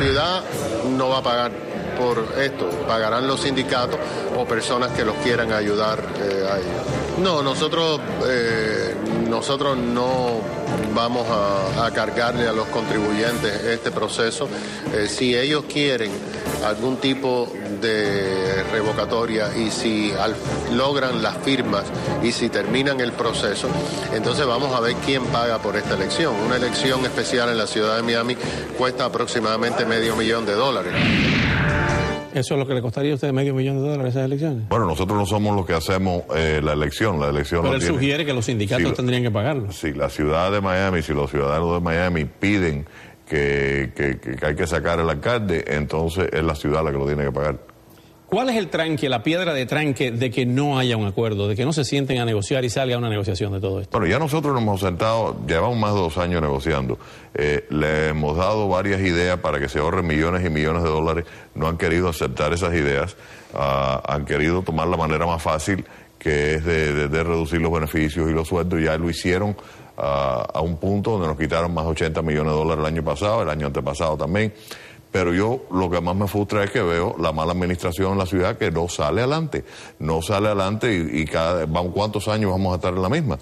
ciudad no va a pagar por esto, pagarán los sindicatos o personas que los quieran ayudar a ellos. No, nosotros no vamos a cargarle a los contribuyentes este proceso. Si ellos quieren algún tipo de revocatoria y si logran las firmas y si terminan el proceso, entonces vamos a ver quién paga por esta elección. Una elección especial en la ciudad de Miami cuesta aproximadamente $500,000. ¿Eso es lo que le costaría a usted $500,000 esas elecciones? Bueno, nosotros no somos los que hacemos la elección. Pero él sugiere que los sindicatos tendrían que pagarlo. Si la ciudad de Miami, si los ciudadanos de Miami piden que hay que sacar al alcalde, entonces es la ciudad la que lo tiene que pagar. ¿Cuál es el tranque, la piedra de tranque de que no haya un acuerdo, de que no se sienten a negociar y salga una negociación de todo esto? Bueno, ya nosotros nos hemos sentado, llevamos más de 2 años negociando. Le hemos dado varias ideas para que se ahorren millones y millones de dólares. No han querido aceptar esas ideas. Han querido tomar la manera más fácil, que es de reducir los beneficios y los sueldos. Ya lo hicieron a un punto donde nos quitaron más de $80 millones el año pasado, el año antepasado también. Pero yo lo que más me frustra es que veo la mala administración en la ciudad que no sale adelante. No sale adelante y ¿cuántos años vamos a estar en la misma?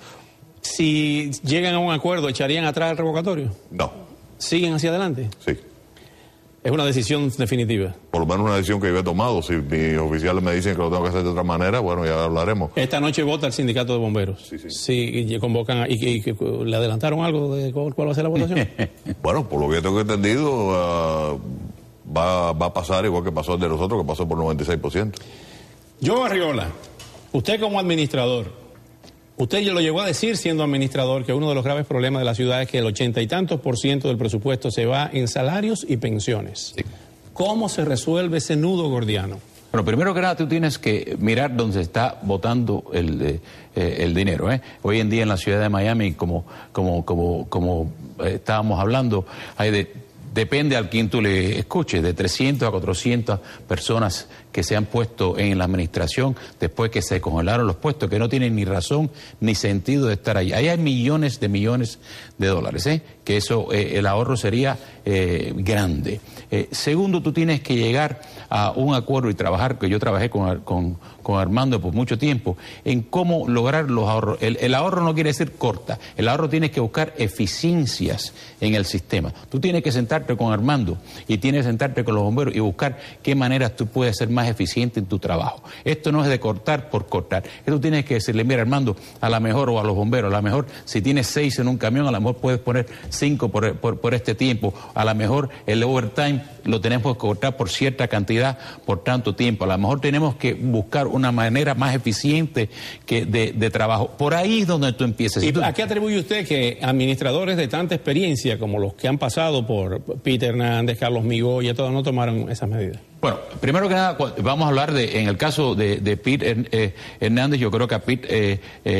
Si llegan a un acuerdo, ¿echarían atrás el revocatorio? No. ¿Siguen hacia adelante? Sí. Es una decisión definitiva. Por lo menos una decisión que yo he tomado. Si mis oficiales me dicen que lo tengo que hacer de otra manera, bueno, ya hablaremos. Esta noche vota el sindicato de bomberos. Sí. Sí, y convocan, y ¿le adelantaron algo de cuál va a ser la votación? Bueno, por lo que yo tengo entendido, va a pasar igual que pasó el de nosotros, que pasó por 96%. Joe Arriola, usted como administrador, usted ya lo llegó a decir siendo administrador que uno de los graves problemas de la ciudad es que el 80 y tantos % del presupuesto se va en salarios y pensiones. Sí. ¿Cómo se resuelve ese nudo gordiano? Bueno, primero que nada tú tienes que mirar dónde se está botando el dinero. Hoy en día en la ciudad de Miami, como estábamos hablando, depende a quien tú le escuches, de 300 a 400 personas que se han puesto en la administración después que se congelaron los puestos, que no tienen ni razón ni sentido de estar ahí. Ahí hay millones de dólares, que eso, el ahorro sería grande. Segundo, tú tienes que llegar a un acuerdo y trabajar, que yo trabajé con Armando por mucho tiempo, en cómo lograr los ahorros. El ahorro no quiere decir corta, el ahorro tienes que buscar eficiencias en el sistema. Tú tienes que sentarte con Armando y tienes que sentarte con los bomberos y buscar qué maneras tú puedes ser más eficiente en tu trabajo. Esto no es de cortar por cortar. Esto tienes que decirle, mira Armando, a lo mejor, o a los bomberos, a lo mejor si tienes 6 en un camión, a lo mejor puedes poner 5 por este tiempo. A lo mejor el overtime lo tenemos que cortar por cierta cantidad, por tanto tiempo. A lo mejor tenemos que buscar una manera más eficiente de trabajo. Por ahí es donde tú empiezas. ¿Y a qué atribuye usted que administradores de tanta experiencia como los que han pasado por Peter Hernández, Carlos Migoya, todos no tomaron esas medidas? Bueno, primero que nada, vamos a hablar en el caso de Pete Hernández, yo creo que a Pete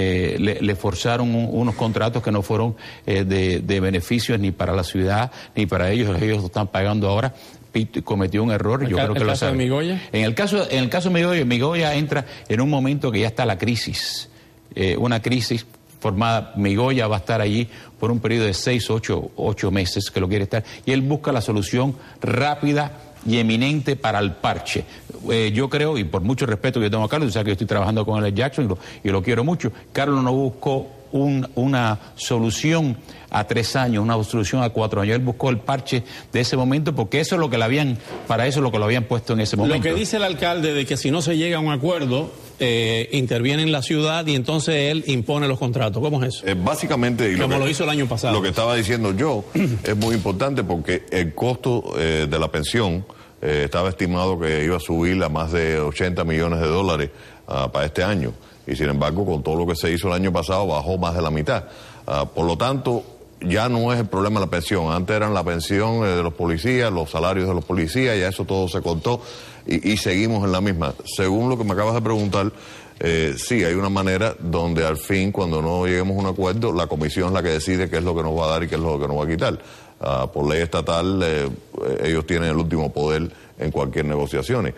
le forzaron unos contratos que no fueron de beneficios ni para la ciudad ni para ellos lo están pagando ahora. Pete cometió un error, yo creo que lo sabe. ¿En el caso de Migoya? En el caso de Migoya entra en un momento que ya está la crisis, una crisis formada. Migoya va a estar allí por un periodo de 6, 8 meses que lo quiere estar, y él busca la solución rápida y eminente para el parche. Yo creo, y por mucho respeto que yo tengo a Carlos, tú sabes que yo estoy trabajando con él en Jackson y lo quiero mucho, Carlos no buscó una solución a 3 años, una solución a 4 años. Él buscó el parche de ese momento porque eso es lo que lo habían puesto en ese momento. Lo que dice el alcalde de que si no se llega a un acuerdo, interviene en la ciudad y entonces él impone los contratos. ¿Cómo es eso? Básicamente, como lo hizo el año pasado. Lo que estaba diciendo yo es muy importante porque el costo de la pensión estaba estimado que iba a subir a más de $80 millones para este año. Y sin embargo, con todo lo que se hizo el año pasado, bajó más de la mitad. Por lo tanto, ya no es el problema de la pensión. Antes eran la pensión de los policías, los salarios de los policías, ya eso todo se cortó y seguimos en la misma. Según lo que me acabas de preguntar, sí, hay una manera donde al fin, cuando no lleguemos a un acuerdo, la comisión es la que decide qué es lo que nos va a dar y qué es lo que nos va a quitar. Por ley estatal, ellos tienen el último poder en cualquier negociación.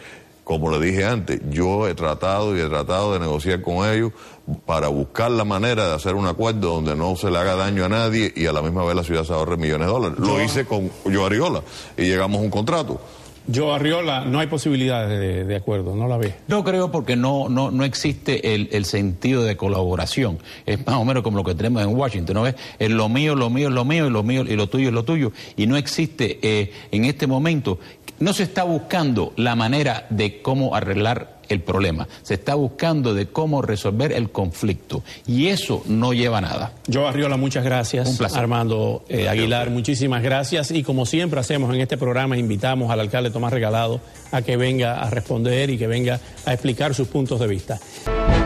como le dije antes, yo he tratado de negociar con ellos para buscar la manera de hacer un acuerdo donde no se le haga daño a nadie y a la misma vez la ciudad se ahorre millones de dólares. Lo hice con Joe Arriola y llegamos a un contrato. Joe Arriola, no hay posibilidades de acuerdo, ¿no la ve? No creo, porque no existe el sentido de colaboración. Es más o menos como lo que tenemos en Washington, ¿no ves? Es lo mío, lo mío, lo mío, y lo mío, y lo tuyo es lo tuyo. Y no existe en este momento, no se está buscando la manera de cómo arreglar el problema. Se está buscando de cómo resolver el conflicto. Y eso no lleva a nada. Joe Arriola, muchas gracias. Un placer. Armando Aguilar, muchísimas gracias. Y como siempre hacemos en este programa, invitamos al alcalde Tomás Regalado a que venga a responder y que venga a explicar sus puntos de vista.